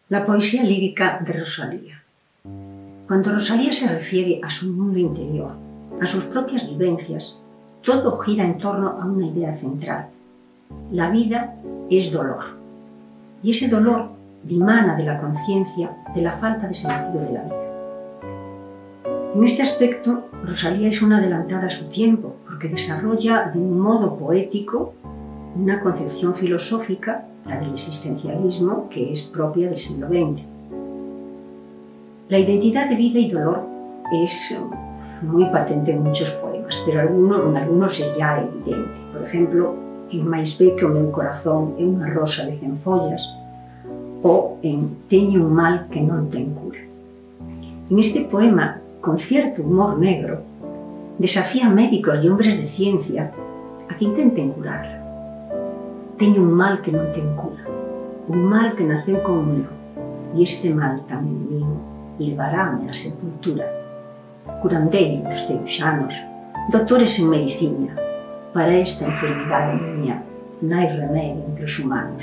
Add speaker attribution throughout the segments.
Speaker 1: La poesía lírica de Rosalía. Cuando Rosalía se refiere a su mundo interior, a sus propias vivencias, todo gira en torno a una idea central. La vida es dolor. Y ese dolor dimana de la conciencia de la falta de sentido de la vida. En este aspecto, Rosalía es una adelantada a su tiempo, porque desarrolla de un modo poético una concepción filosófica, la del existencialismo, que es propia del siglo XX. La identidad de vida y dolor es muy patente en muchos poemas, pero en algunos es ya evidente. Por ejemplo, en Mais ve que o meu corazón é unha rosa de 100 follas, o en Teño un mal que non ten cura. En este poema, con cierto humor negro, desafía a médicos e hombres de ciencia a que intenten curarla. Teño un mal que non ten cura, un mal que naceu comigo, e este mal tan inimigo levarame á sepultura. Curandeiros, ciruxanos, doctores en medicina, para esta enfermidade miña non hai remedio entre os humanos.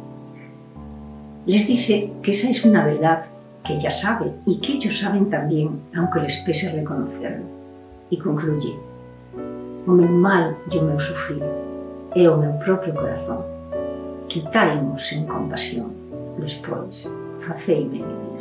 Speaker 1: Les dice que esa es una verdad que ella sabe y que ellos saben también, aunque les pese reconocerlo. Y concluye: o meu mal e o meu sufrir é o meu propio corazón. Quitáimos en compasión, despois, faceime vivir.